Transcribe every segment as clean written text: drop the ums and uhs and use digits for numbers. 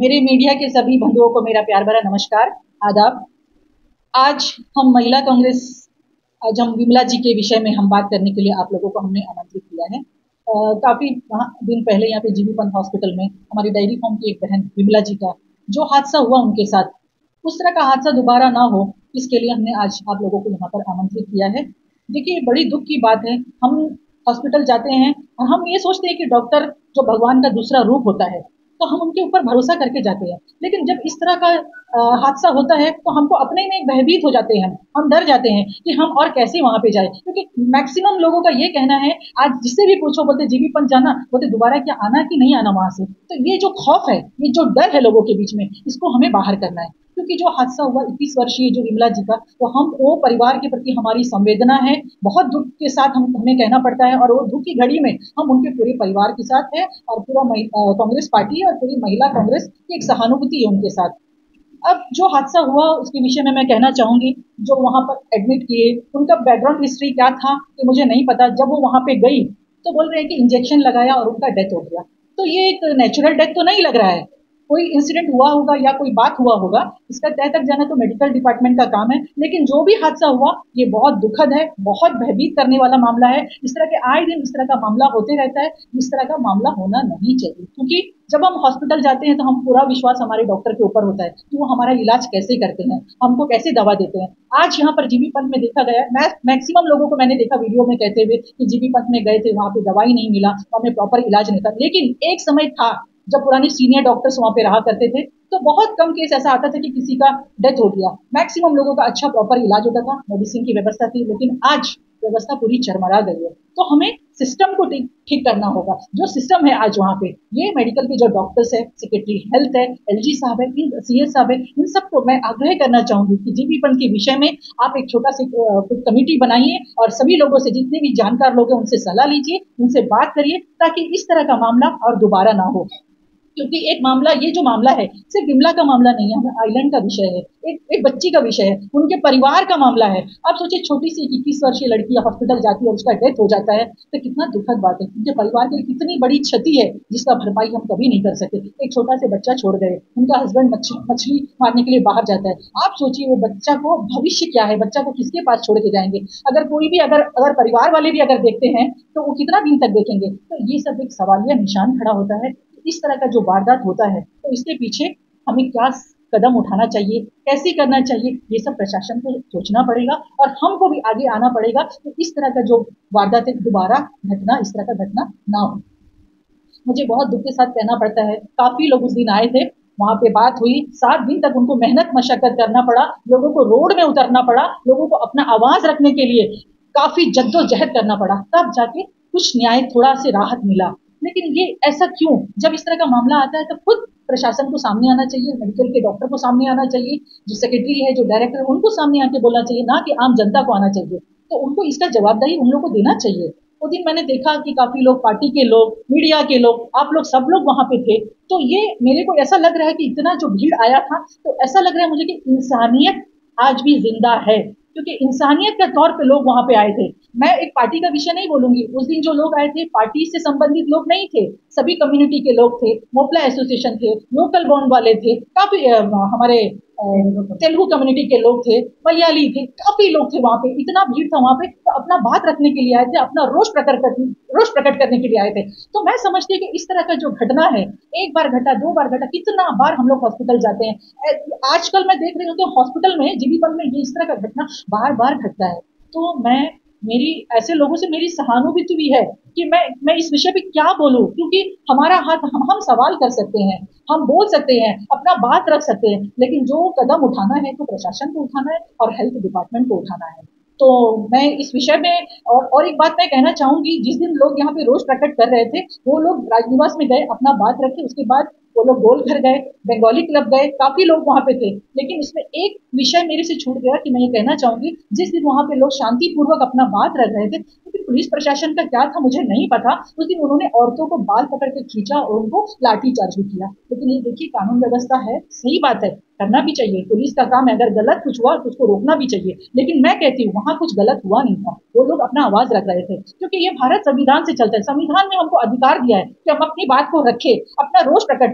मेरे मीडिया के सभी बंधुओं को मेरा प्यार भरा नमस्कार, आदाब। आज हम महिला कांग्रेस, आज हम विमला जी के विषय में हम बात करने के लिए आप लोगों को हमने आमंत्रित किया है। काफी दिन पहले यहाँ पे जीबी पंत हॉस्पिटल में हमारी डायरी फार्म की एक बहन विमला जी का जो हादसा हुआ उनके साथ, उस तरह का हादसा दोबारा ना हो, इसके लिए हमने आज आप लोगों को यहाँ पर आमंत्रित किया है। देखिए, बड़ी दुख की बात है, हम हॉस्पिटल जाते हैं और हम ये सोचते हैं कि डॉक्टर जो भगवान का दूसरा रूप होता है, तो हम उनके ऊपर भरोसा करके जाते हैं। लेकिन जब इस तरह का हादसा होता है तो हमको अपने में भयभीत हो जाते हैं, हम डर जाते हैं कि हम और कैसे वहां पे जाए, क्योंकि मैक्सिमम लोगों का ये कहना है, आज जिससे भी पूछो बोलते जीबी पंत जाना, बोलते दोबारा क्या आना कि नहीं आना वहां से। तो ये जो खौफ है, ये जो डर है लोगों के बीच में, इसको हमें बाहर करना है। क्योंकि जो हादसा हुआ 21 वर्षीय जो विमला जी का, तो हम वो परिवार के प्रति हमारी संवेदना है, बहुत दुख के साथ हमें कहना पड़ता है। और वो दुख की घड़ी में हम उनके पूरे परिवार के साथ है और पूरा कांग्रेस पार्टी और पूरी महिला कांग्रेस की एक सहानुभूति है उनके साथ। अब जो हादसा हुआ उसके विषय में मैं कहना चाहूंगी, जो वहां पर एडमिट किए उनका बैकग्राउंड हिस्ट्री क्या था कि मुझे नहीं पता। जब वो वहां पे गई तो बोल रहे हैं कि इंजेक्शन लगाया और उनका डेथ हो गया। तो ये एक नेचुरल डेथ तो नहीं लग रहा है, कोई इंसिडेंट हुआ होगा या कोई बात हुआ होगा, इसका तय तक जाना तो मेडिकल डिपार्टमेंट का काम है। लेकिन जो भी हादसा हुआ ये बहुत दुखद है, बहुत भयभीत करने वाला मामला है। इस तरह के आए दिन इस तरह का मामला होते रहता है, इस तरह का मामला होना नहीं चाहिए। क्योंकि जब हम हॉस्पिटल जाते हैं तो हम पूरा विश्वास हमारे डॉक्टर के ऊपर होता है कि वो हमारा इलाज कैसे करते हैं, हमको कैसे दवा देते हैं। आज यहाँ पर जीबी पंत में देखा गया, मैं मैक्सिमम लोगों को मैंने देखा वीडियो में कहते हुए कि जीबी पंत में गए थे, वहां पे दवाई नहीं मिला, हमें प्रॉपर इलाज नहीं था। लेकिन एक समय था जब पुराने सीनियर डॉक्टर्स वहां पे रहा करते थे, तो बहुत कम केस ऐसा आता था कि किसी का डेथ हो गया। मैक्सिमम लोगों का अच्छा प्रॉपर इलाज होता था, मेडिसिन की व्यवस्था थी। लेकिन आज व्यवस्था पूरी चरमरा गई है, तो हमें सिस्टम को ठीक करना होगा। जो सिस्टम है आज वहां पे, ये मेडिकल के जो डॉक्टर्स है, सेक्रेटरी हेल्थ है, एलजी साहब है, सीएस साहब है, इन सबको मैं आग्रह करना चाहूंगी कि जीबी पंत के विषय में आप एक छोटा सा कमेटी बनाइए और सभी लोगों से, जितने भी जानकार लोग हैं उनसे सलाह लीजिए, उनसे बात करिए, ताकि इस तरह का मामला और दोबारा ना हो। क्योंकि एक मामला, ये जो मामला है सिर्फ विमला का मामला नहीं है, हमें आइलैंड का विषय है, एक बच्ची का विषय है, उनके परिवार का मामला है। आप सोचिए, छोटी सी 21 वर्षीय लड़की हॉस्पिटल जाती है और उसका डेथ हो जाता है, तो कितना दुखद बात है। उनके परिवार के लिए कितनी बड़ी क्षति है जिसका भरपाई हम कभी नहीं कर सकते। एक छोटा से बच्चा छोड़ गए, उनका हस्बैंड मछली मारने के लिए बाहर जाता है। आप सोचिए वो बच्चा को भविष्य क्या है, बच्चा को किसके पास छोड़ के जाएंगे। अगर कोई भी अगर परिवार वाले भी अगर देखते हैं तो वो कितना दिन तक देखेंगे। तो ये सब एक सवालिया निशान खड़ा होता है। इस तरह का जो वारदात होता है तो इसके पीछे हमें क्या कदम उठाना चाहिए, कैसे करना चाहिए, ये सब प्रशासन को सोचना पड़ेगा और हमको भी आगे आना पड़ेगा कि इस तरह का जो वारदात है दोबारा घटना, इस तरह का घटना ना हो। मुझे बहुत दुख के साथ कहना पड़ता है, काफी लोग उस दिन आए थे, वहां पे बात हुई, 7 दिन तक उनको मेहनत मशक्कत करना पड़ा, लोगों को रोड में उतरना पड़ा, लोगों को अपना आवाज रखने के लिए काफी जद्दोजहद करना पड़ा, तब जाके कुछ न्याय, थोड़ा से राहत मिला। लेकिन ये ऐसा क्यों? जब इस तरह का मामला आता है तो खुद प्रशासन को सामने आना चाहिए, मेडिकल के डॉक्टर को सामने आना चाहिए, जो सेक्रेटरी है, जो डायरेक्टर है, उनको सामने आके बोलना चाहिए, ना कि आम जनता को आना चाहिए। तो उनको इसका जवाबदारी उन लोग को देना चाहिए। वो दिन मैंने देखा कि काफी लोग, पार्टी के लोग, मीडिया के लोग, आप लोग सब लोग वहां पे थे। तो ये मेरे को ऐसा लग रहा है कि इतना जो भीड़ आया था, तो ऐसा लग रहा है मुझे कि इंसानियत आज भी जिंदा है, क्योंकि इंसानियत के तौर पे लोग वहां पे आए थे। मैं एक पार्टी का विषय नहीं बोलूंगी, उस दिन जो लोग आए थे पार्टी से संबंधित लोग नहीं थे, सभी कम्युनिटी के लोग थे, मोपला एसोसिएशन थे, लोकल बॉन्ड वाले थे, काफी हमारे तेलुगु कम्युनिटी के लोग थे, मलयाली थे, काफी लोग थे वहां पे। इतना भीड़ था वहां पे, तो अपना बात रखने के लिए आए थे, अपना रोष प्रकट करने के लिए आए थे। तो मैं समझती हूँ कि इस तरह का जो घटना है, एक बार घटा, 2 बार घटा, कितना बार हम लोग हॉस्पिटल जाते हैं। आजकल मैं देख रही हूँ कि हॉस्पिटल में, जीबी पंत में, ये इस तरह का घटना बार बार घटता है। तो मेरी ऐसे लोगों से मेरी सहानुभूति भी है कि मैं इस विषय पे क्या बोलूं, क्योंकि हमारा हाथ, हम सवाल कर सकते हैं, हम बोल सकते हैं, अपना बात रख सकते हैं, लेकिन जो कदम उठाना है तो प्रशासन को उठाना है और हेल्थ डिपार्टमेंट को उठाना है। तो मैं इस विषय में, और एक बात मैं कहना चाहूंगी, जिस दिन लोग यहाँ पे रोष प्रकट कर रहे थे, वो लोग राजनिवास में गए, अपना बात रखे, उसके बाद वो लोग गोल घर गए, बंगाली क्लब गए, काफी लोग वहां पे थे। लेकिन इसमें एक विषय मेरे से छूट गया कि मैं ये कहना चाहूंगी, जिस दिन वहां पे लोग शांतिपूर्वक अपना बात रख रहे थे, क्योंकि पुलिस प्रशासन का क्या था मुझे नहीं पता, उस दिन उन्होंने औरतों को बाल पकड़ के खींचा और उनको लाठीचार्ज भी किया। लेकिन ये देखिए, कानून व्यवस्था है, सही बात है, करना भी चाहिए, पुलिस का काम है, अगर गलत कुछ हुआ तो उसको रोकना भी चाहिए। लेकिन मैं कहती हूँ वहां कुछ गलत हुआ नहीं था, वो लोग अपना आवाज रख रहे थे, क्योंकि ये भारत संविधान से चलता है। संविधान ने हमको अधिकार दिया है कि हम अपनी बात को रखे, अपना रोष प्रकट करें।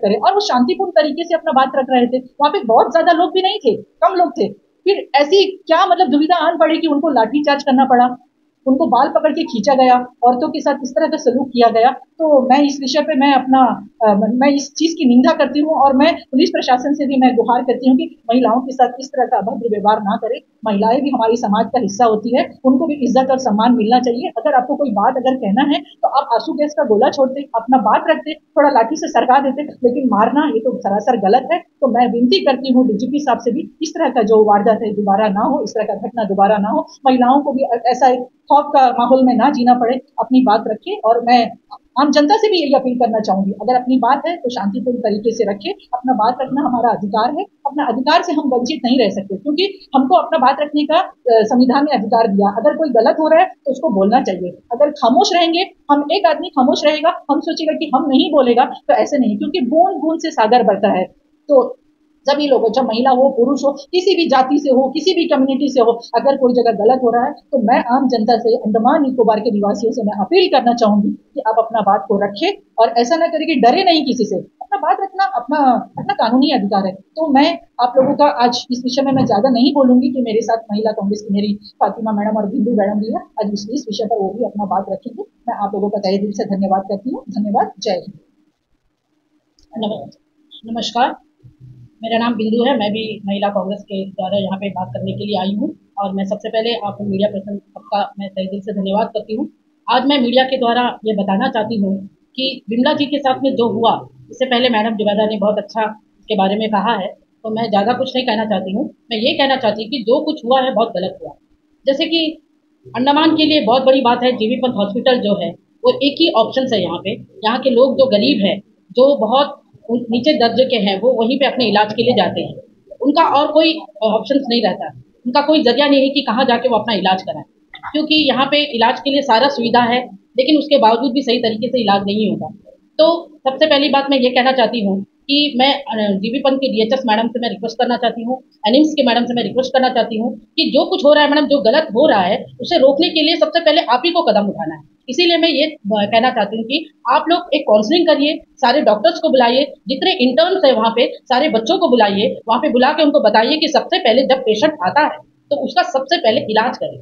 करे, और वो शांतिपूर्ण तरीके से अपना बात रख रहे थे। वहाँ पे बहुत ज्यादा लोग भी नहीं थे, कम लोग थे। फिर ऐसी क्या मतलब दुविधा आन पड़ी कि उनको लाठीचार्ज करना पड़ा, उनको बाल पकड़ के खींचा गया, औरतों के साथ इस तरह का सलूक किया गया। तो मैं इस विषय पे मैं इस चीज की निंदा करती हूँ, और मैं पुलिस प्रशासन से भी मैं गुहार करती हूँ कि महिलाओं के साथ इस तरह का अभद्र व्यवहार ना करे। महिलाएं भी हमारी समाज का हिस्सा होती है, उनको भी इज्जत और सम्मान मिलना चाहिए। अगर आपको कोई बात अगर कहना है तो आप आंसू गैस का गोला छोड़ते, अपना बात रखते, थोड़ा लाठी से सरका देते, लेकिन मारना ये तो सरासर गलत है। तो मैं विनती करती हूँ डीजीपी साहब से भी, इस तरह का जो वारदात है दोबारा ना हो, इस तरह का घटना दोबारा ना हो, महिलाओं को भी ऐसा खौफ का माहौल में ना जीना पड़े, अपनी बात रखे। और मैं आम जनता से भी यही अपील करना चाहूंगी, अगर अपनी बात है तो शांतिपूर्ण तरीके से रखे। अपना बात रखना हमारा अधिकार है, अपना अधिकार से हम वंचित नहीं रह सकते, क्योंकि हमको अपना बात रखने का संविधान ने अधिकार दिया। अगर कोई गलत हो रहा है तो उसको बोलना चाहिए। अगर खामोश रहेंगे, हम एक आदमी खामोश रहेगा, हम सोचेगा कि हम नहीं बोलेगा, तो ऐसे नहीं, क्योंकि बूंद बूंद से सागर बढ़ता है। तो सभी लोग, जब महिला हो, पुरुष हो, किसी भी जाति से हो, किसी भी कम्युनिटी से हो, अगर कोई जगह गलत हो रहा है तो मैं आम जनता से, अंडमान निकोबार के निवासियों से मैं अपील करना चाहूंगी कि आप अपना बात को रखें, और ऐसा ना करें कि डरे नहीं किसी से। अपना बात रखना अपना अपना कानूनी अधिकार है। तो मैं आप लोगों का आज इस विषय में मैं ज्यादा नहीं बोलूंगी, कि मेरे साथ महिला कांग्रेस की मेरी फातिमा मैडम और बिंदु मैडम भी है, आज इस विषय पर वो भी अपना बात रखेंगे। मैं आप लोगों का तहे दिल से धन्यवाद करती हूँ। धन्यवाद। जय हिंद। नमस्कार, मेरा नाम बिंदु है। मैं भी महिला कांग्रेस के द्वारा यहाँ पे बात करने के लिए आई हूँ, और मैं सबसे पहले आप मीडिया पर्सन सबका मैं तहे दिल से धन्यवाद करती हूँ। आज मैं मीडिया के द्वारा ये बताना चाहती हूँ कि विमला जी के साथ में जो हुआ, इससे पहले मैडम जुबैदा ने बहुत अच्छा इसके बारे में कहा है, तो मैं ज़्यादा कुछ नहीं कहना चाहती हूँ। मैं ये कहना चाहती हूँ कि जो कुछ हुआ है बहुत गलत हुआ। जैसे कि अंडमान के लिए बहुत बड़ी बात है, जीबी पंत हॉस्पिटल जो है वो एक ही ऑप्शन है यहाँ पे। यहाँ के लोग जो गरीब हैं, जो बहुत नीचे दर्जे के हैं, वो वहीं पे अपने इलाज के लिए जाते हैं। उनका और कोई ऑप्शन नहीं रहता, उनका कोई जरिया नहीं है कि कहाँ जाके वो अपना इलाज कराएं, क्योंकि यहाँ पे इलाज के लिए सारा सुविधा है, लेकिन उसके बावजूद भी सही तरीके से इलाज नहीं होगा। तो सबसे पहली बात मैं ये कहना चाहती हूँ कि मैं जीबी पंत की डीएचएस मैडम से मैं रिक्वेस्ट करना चाहती हूँ, एनिम्स के मैडम से मैं रिक्वेस्ट करना चाहती हूँ कि जो कुछ हो रहा है मैडम, जो गलत हो रहा है उसे रोकने के लिए सबसे पहले आप ही को कदम उठाना है। इसीलिए मैं ये कहना चाहती हूँ कि आप लोग एक काउंसलिंग करिए, सारे डॉक्टर्स को बुलाइए, जितने इंटर्न्स है वहाँ पे सारे बच्चों को बुलाइए, वहाँ पे बुला के उनको बताइए कि सबसे पहले जब पेशेंट आता है तो उसका सबसे पहले इलाज करें,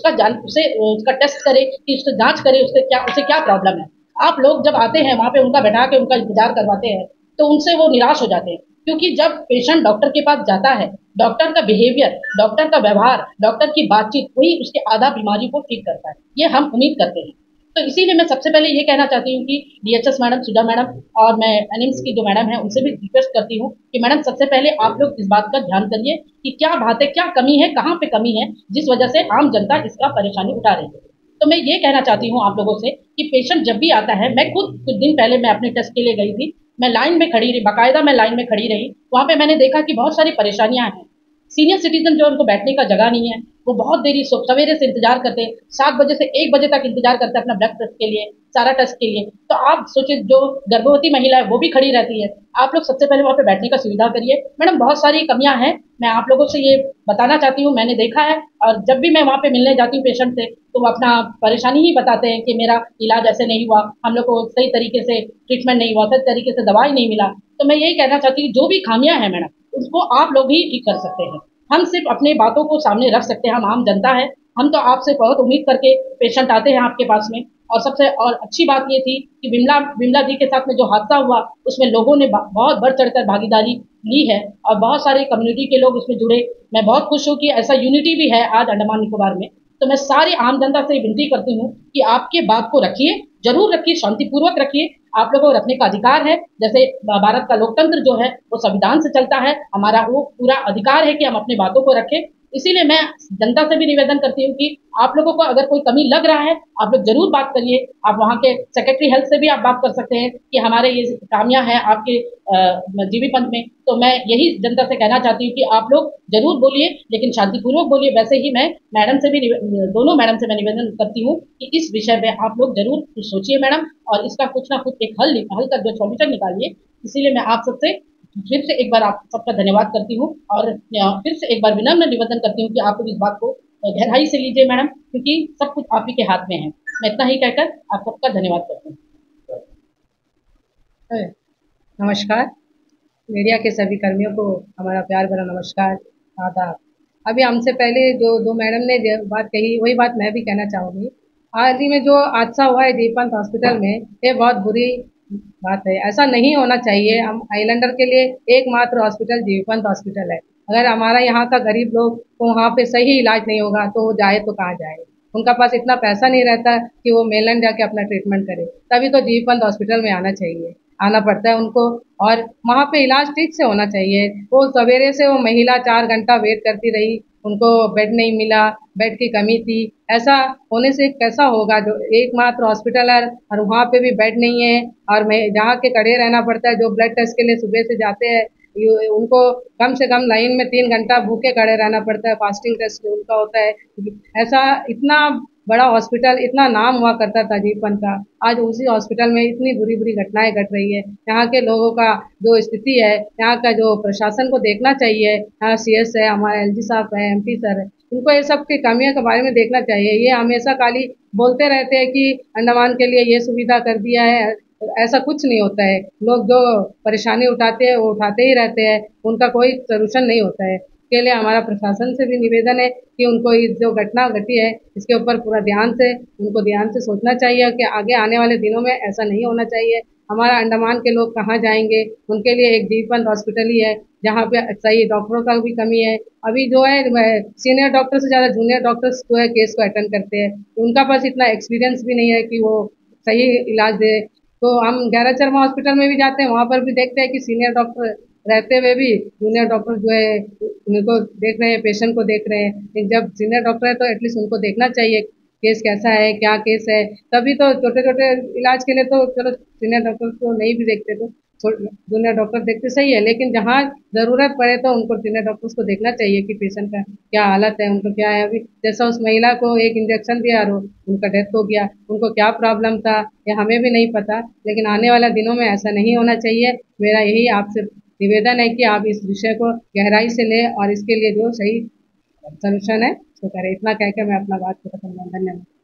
उसका टेस्ट करें, कि उसकी जांच करें, उसे क्या प्रॉब्लम है। आप लोग जब आते हैं वहाँ पे उनका बैठा के उनका इंतजार करवाते हैं, तो उनसे वो निराश हो जाते हैं, क्योंकि जब पेशेंट डॉक्टर के पास जाता है, डॉक्टर का बिहेवियर, डॉक्टर का व्यवहार, डॉक्टर की बातचीत, वही उसके आधा बीमारी को ठीक करता है, ये हम उम्मीद करते हैं। तो इसीलिए मैं सबसे पहले ये कहना चाहती हूँ कि डीएचएस मैडम, सुधा मैडम, और मैं एनिम्स की जो मैडम है उनसे भी रिक्वेस्ट करती हूँ कि मैडम सबसे पहले आप लोग इस बात का ध्यान करिए कि क्या बात है, क्या कमी है, कहाँ पे कमी है, जिस वजह से आम जनता इसका परेशानी उठा रही है। तो मैं ये कहना चाहती हूँ आप लोगों से कि पेशेंट जब भी आता है, मैं खुद कुछ दिन पहले मैं अपने टेस्ट के लिए गई थी, मैं लाइन में खड़ी रही, बाकायदा मैं लाइन में खड़ी रही। वहाँ पे मैंने देखा कि बहुत सारी परेशानियां हैं। सीनियर सिटीजन जो उनको बैठने का जगह नहीं है, वो बहुत देरी सवेरे से इंतजार करते हैं, 7 बजे से 1 बजे तक इंतजार करते हैं अपना ब्लड टेस्ट के लिए, सारा टेस्ट के लिए। तो आप सोचिए, जो गर्भवती महिला है वो भी खड़ी रहती है। आप लोग सबसे पहले वहाँ पे बैठने का सुविधा करिए। मैडम बहुत सारी कमियां हैं, मैं आप लोगों से ये बताना चाहती हूँ, मैंने देखा है, और जब भी मैं वहाँ पे मिलने जाती हूँ पेशेंट से, तो वो अपना परेशानी ही बताते हैं कि मेरा इलाज ऐसे नहीं हुआ, हम लोग को सही तरीके से ट्रीटमेंट नहीं हुआ, सही तरीके से दवाई नहीं मिला। तो मैं यही कहना चाहती हूँ, जो भी खामियां हैं मैडम, उसको आप लोग ही ठीक कर सकते हैं। हम सिर्फ अपने बातों को सामने रख सकते हैं, हम आम जनता है, हम तो आपसे बहुत उम्मीद करके पेशेंट आते हैं आपके पास में। और अच्छी बात ये थी कि विमला विमला जी के साथ में जो हादसा हुआ, उसमें लोगों ने बहुत बढ़ चढ़कर भागीदारी ली है, और बहुत सारे कम्युनिटी के लोग उसमें जुड़े। मैं बहुत खुश हूँ कि ऐसा यूनिटी भी है आज अंडमान निकोबार में। तो मैं सारी आम जनता से विनती करती हूँ कि आपके बात को रखिए, जरूर रखिए, शांतिपूर्वक रखिए। आप लोगों को रखने का अधिकार है, जैसे भारत का लोकतंत्र जो है वो संविधान से चलता है, हमारा वो पूरा अधिकार है कि हम अपनी बातों को रखें। इसीलिए मैं जनता से भी निवेदन करती हूँ कि आप लोगों को अगर कोई कमी लग रहा है, आप लोग जरूर बात करिए। आप वहाँ के सेक्रेटरी हेल्थ से भी आप बात कर सकते हैं कि हमारे ये खामियां हैं आपके जीबी पंत में। तो मैं यही जनता से कहना चाहती हूँ कि आप लोग जरूर बोलिए, लेकिन शांतिपूर्वक बोलिए। वैसे ही मैं मैडम से भी, दोनों मैडम से मैं निवेदन करती हूँ कि इस विषय में आप लोग जरूर कुछ सोचिए मैडम, और इसका कुछ ना कुछ एक हल का जो सॉल्यूशन निकालिए। इसीलिए मैं आप सबसे फिर से एक बार आप सबका धन्यवाद करती हूँ, और फिर से एक बार विनम्र निवेदन करती हूँ कि आप लोग इस बात को गहराई से लीजिए मैडम, क्योंकि सब कुछ आप ही के हाथ में है। मैं इतना ही कहकर आप सबका धन्यवाद करती हूँ। नमस्कार, मीडिया के सभी कर्मियों को हमारा प्यार भरा नमस्कार, आदाब। अभी हमसे पहले जो दो मैडम ने जो बात कही वही बात मैं भी कहना चाहूँगी। हाल ही में जो हादसा हुआ है दीपंत हॉस्पिटल में, ये बहुत बुरी बात है। ऐसा नहीं होना चाहिए। हम आइलैंडर के लिए एकमात्र हॉस्पिटल दीपंत हॉस्पिटल है। अगर हमारा यहाँ का गरीब लोग को वहाँ पे सही इलाज नहीं होगा तो वो जाए तो कहाँ जाए। उनका पास इतना पैसा नहीं रहता कि वो मेनलैंड जाके अपना ट्रीटमेंट करे, तभी तो दीपंत हॉस्पिटल में आना पड़ता है उनको। और वहाँ पे इलाज ठीक से होना चाहिए। वो सवेरे से वो महिला 4 घंटा वेट करती रही, उनको बेड नहीं मिला, बेड की कमी थी। ऐसा होने से कैसा होगा? जो एकमात्र हॉस्पिटल है और वहाँ पे भी बेड नहीं है, और मैं जहाँ के खड़े रहना पड़ता है, जो ब्लड टेस्ट के लिए सुबह से जाते हैं उनको कम से कम लाइन में 3 घंटा भूखे खड़े रहना पड़ता है। फास्टिंग टेस्ट उनका होता है। ऐसा इतना बड़ा हॉस्पिटल, इतना नाम हुआ करता था जीवन का, आज उसी हॉस्पिटल में इतनी बुरी बुरी घटनाएं घट रही है। यहाँ के लोगों का जो स्थिति है, यहाँ का जो प्रशासन को देखना चाहिए। यहाँ सीएस है, हमारे एलजी साहब है, एमपी सर है, इनको ये सब की कमियों के बारे में देखना चाहिए। ये हमेशा खाली बोलते रहते हैं कि अंडमान के लिए ये सुविधा कर दिया है। ऐसा कुछ नहीं होता है। लोग जो परेशानी उठाते हैं वो उठाते ही रहते हैं, उनका कोई सोल्यूशन नहीं होता है। इसके लिए हमारा प्रशासन से भी निवेदन है कि उनको ये जो घटना घटी है इसके ऊपर पूरा ध्यान से सोचना चाहिए कि आगे आने वाले दिनों में ऐसा नहीं होना चाहिए। हमारा अंडमान के लोग कहाँ जाएंगे? उनके लिए एक दीपबंद हॉस्पिटल ही है जहाँ पे सही डॉक्टरों का भी कमी है। अभी जो है सीनियर डॉक्टर से ज़्यादा जूनियर डॉक्टर्स जो है केस को अटेंड करते हैं, उनका पास इतना एक्सपीरियंस भी नहीं है कि वो सही इलाज दे। तो हम गैरज शर्मा हॉस्पिटल में भी जाते हैं, वहाँ पर भी देखते हैं कि सीनियर डॉक्टर रहते हुए भी जूनियर डॉक्टर जो है उनको देख रहे हैं, पेशेंट को देख रहे हैं। लेकिन जब सीनियर डॉक्टर है तो एटलीस्ट उनको देखना चाहिए केस कैसा है, क्या केस है। तभी तो छोटे छोटे इलाज के लिए तो चलो सीनियर डॉक्टर को नहीं भी देखते तो जूनियर डॉक्टर देखते सही है, लेकिन जहाँ जरूरत पड़े तो उनको सीनियर डॉक्टर्स को देखना चाहिए कि पेशेंट का क्या हालत है, उनको क्या है। अभी जैसा उस महिला को एक इंजेक्शन दिया और उनका डेथ हो गया, उनको क्या प्रॉब्लम था ये हमें भी नहीं पता। लेकिन आने वाले दिनों में ऐसा नहीं होना चाहिए। मेरा यही आपसे निवेदन है कि आप इस विषय को गहराई से लें और इसके लिए जो सही सोल्यूशन है उसको करें। इतना कह के मैं अपना बात खत्म करूंगा। धन्यवाद।